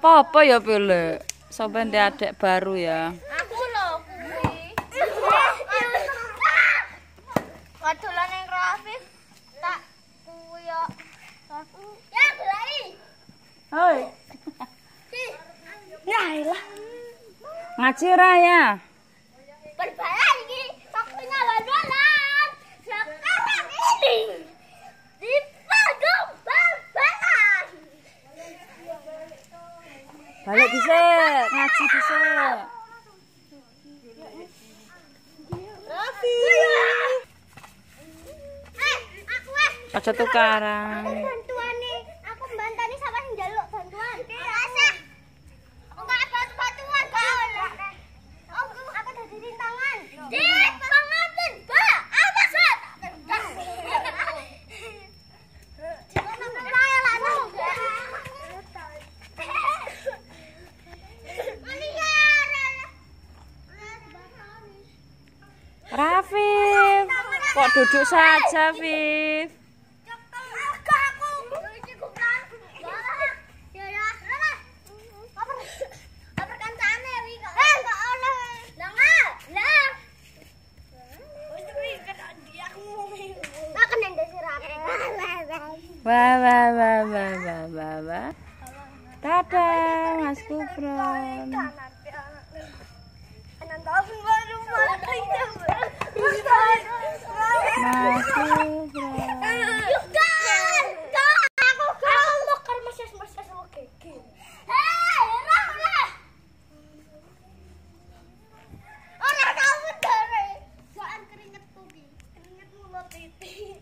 apa-apa ya pilih. Sampai dia adik baru ya. Aku loh. Kadolan yang Rafif tak kuyo. Ya gelai. Hoi. Ya ilah. Ngaji ora ya? Berbalan iki, waktunya bal-balan. Sekarang ini di padang bal-balan. Balik dhisik, ngaji dhisik. Rafif. Aku Aja tukaran. bantuane, aku mbantani sama sing njaluk bantuan. Rasa. Enggak bantuan kau. Aku dadi rintangan. Dik, pangaten, Mbak. Apa sat? Rafif, kok duduk saja, Fif? Wah, wah, wah, wah, wah, wah, wah. Dadah, Mas Gufron. Mas Gufron. Keringetmu lo titik.